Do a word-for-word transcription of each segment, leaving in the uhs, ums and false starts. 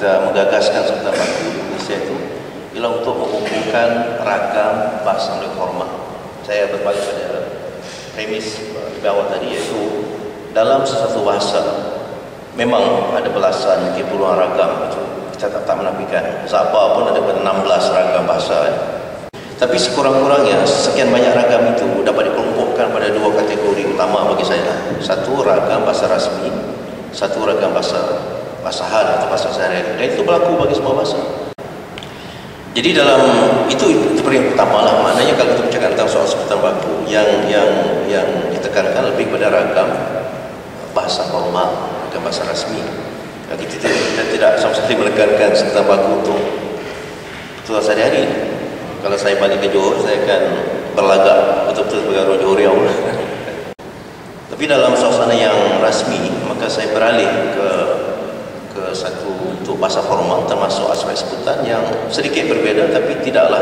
kita menggagaskan Sebutan Baku Indonesia itu ialah untuk mengumpulkan ragam bahasa Melayu formal. Saya berbalik pada premis di bawah tadi, iaitu dalam sesuatu bahasa memang ada belasan, mungkin puluhan ragam, itu kita tak, tak menafikan. Sabah pun ada enam belas ragam bahasa. Eh. Tapi sekurang-kurangnya sekian banyak ragam itu dapat dikelompokkan pada dua kategori utama bagi saya. Satu, ragam bahasa rasmi, satu ragam bahasa basahan atau bahasa sehari-hari. Dan itu berlaku bagi semua bahasa. Jadi dalam itu itu yang pertama lah. Maknanya kalau kita bercakap tentang soal Sebutan Baku, yang yang yang ditekankan lebih pada ragam bahasa formal, ragam bahasa rasmi. Jadi kita, kita tidak sama sekali menekankan Sebutan Baku untuk untuk sehari-hari. Kalau saya balik ke Johor, saya akan berlagak betul-betul sebagai orang Johor yang Tapi dalam suasana yang rasmi, maka saya beralih ke ke satu untuk bahasa formal, termasuk aspek sebutan yang sedikit berbeza, tapi tidaklah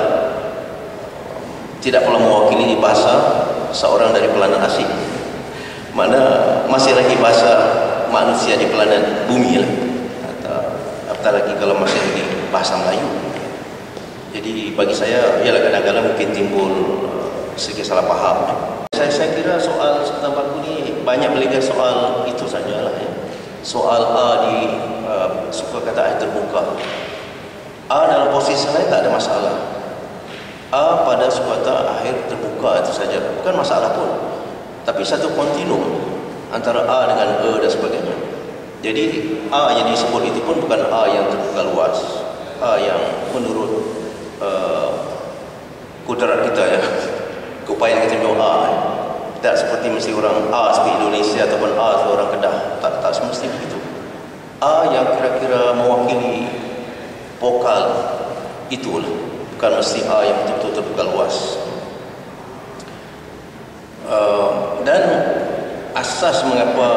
tidak pula mewakili bahasa seorang dari pelanan asing. Mana masih lagi bahasa manusia di pelanan bumi lah, atau apatah lagi kalau masih lagi bahasa Melayu. Jadi bagi saya, ialah kadang-kadang mungkin timbul uh, sedikit salah faham. Saya, saya kira soal Sebutan Baku ni banyak melihat soal itu sajalah ya. Soal A di uh, suka kata air terbuka. A dalam posisi lain tak ada masalah. A pada suka kata air terbuka itu saja, bukan masalah pun. Tapi satu kontinum antara A dengan E dan sebagainya. Jadi A yang disebut itu pun bukan A yang terbuka luas, A yang menurut uh, kudrat kita ya, keupayaan kita menjawab A. Tak seperti mesti orang A seperti Indonesia ataupun A seperti orang Kedah. Tak, tak semesti begitu. A yang kira-kira mewakili vokal itulah, bukan mesti A yang betul-betul terbuka luas. Uh, dan asas mengapa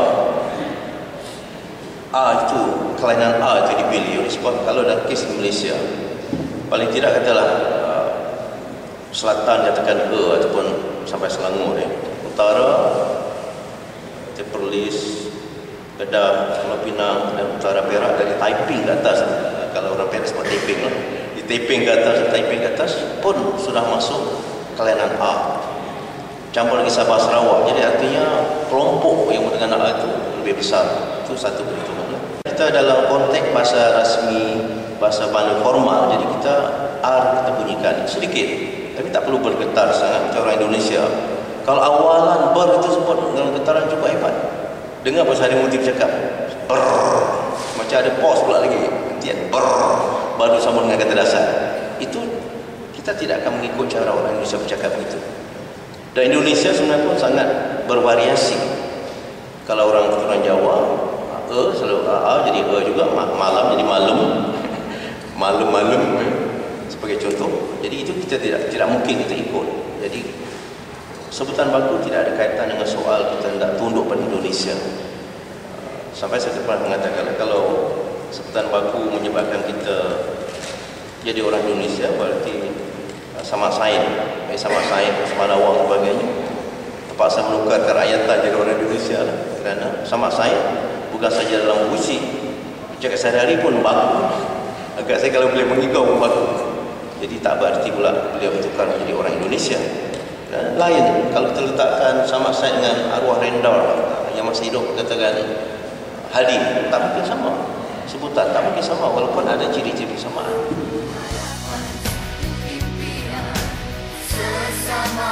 A itu, kelainan A itu dipilih, sebab kalau dalam kes di Malaysia, paling tidak katalah uh, selatan katakan E ataupun sampai Selangor ya. Utara Perlis, Kedah, Pulau Pinang dan Utara Perak dari Taiping ke atas. Kalau orang Perak sebut Taiping lah. Di Taiping ke atas, Taiping ke atas pun sudah masuk kelainan A. Campur lagi Sabah Sarawak. Jadi artinya kelompok yang dengan A itu lebih besar. Itu satu perhitungan. Kita dalam konteks bahasa rasmi, bahasa Melayu formal, jadi kita R kita bunyikan sedikit. Tapi tak perlu bergetar sangat macam orang Indonesia. Kalau awalan ber itu sebut dengan getaran cukup hebat. Dengar Pak Sari Muti bercakap, brrr, macam ada pause pula lagi, nantian brrr, baru sambung dengan kata dasar. Itu kita tidak akan mengikut cara orang Indonesia bercakap begitu. Dan Indonesia sebenarnya pun sangat bervariasi. Kalau orang keturunan Jawa, E selalu A, jadi E juga, malam jadi malum, malum-malum sebagai contoh. Jadi itu kita tidak tidak mungkin kita ikut. Jadi Sebutan Baku tidak ada kaitan dengan soal kita hendak tunduk pada Indonesia. Sampai saya pernah mengatakan, kalau Sebutan Baku menyebabkan kita jadi orang Indonesia, berarti sama sain, eh, sama sain, sama lawang dan sebagainya, terpaksa menukar kerakyatan jadi orang Indonesia lah. Kerana sama sain bukan saja dalam puisi, cakap sehari-hari pun baku. Agak saya kalau boleh mengigau pun baku. Jadi tak berarti pula beliau bertukar menjadi orang Indonesia. Dan lain, kalau kita letakkan sama saya dengan arwah Rendar yang masih hidup, katakan Hadi, tak mungkin sama. Sebutan tak mungkin sama, walaupun ada ciri-ciri samaan. Sesama